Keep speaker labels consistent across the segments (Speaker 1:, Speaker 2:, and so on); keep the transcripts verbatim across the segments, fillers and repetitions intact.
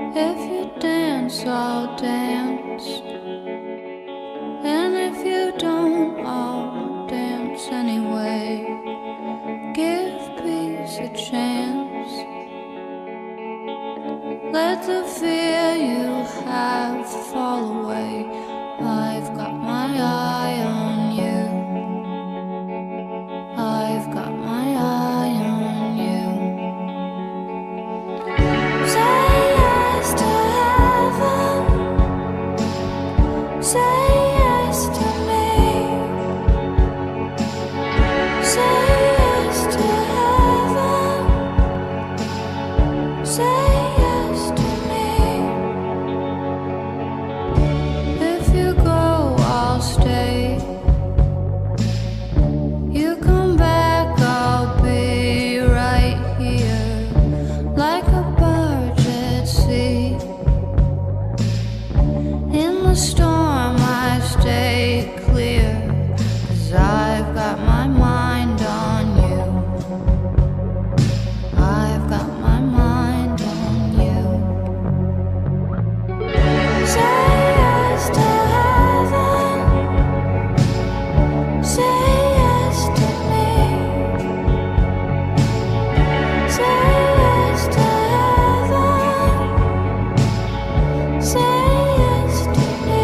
Speaker 1: If you dance, I'll dance. And if you don't, I'll dance anyway. Give peace a chance. Let the fear you have fall away. I've got my eye on you. I've got my eye on you. Say yes to heaven. Say yes to me. Say yes to heaven. Say yes to me. If you go, I'll stay. You come back, I'll be right here, like a barge at sea. In the storm I stay clear, 'cause I've got my mind on you. I've got my mind on you. Say yes to heaven. Say yes to me. Say yes to heaven. Say yes to me.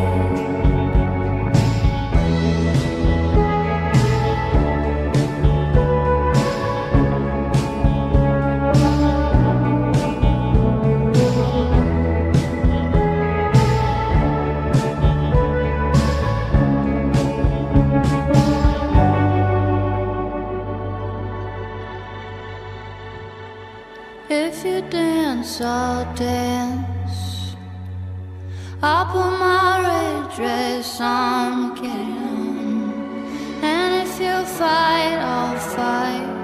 Speaker 1: If you dance, I'll dance. I'll put my red dress on, get it on. And if you fight, I'll fight.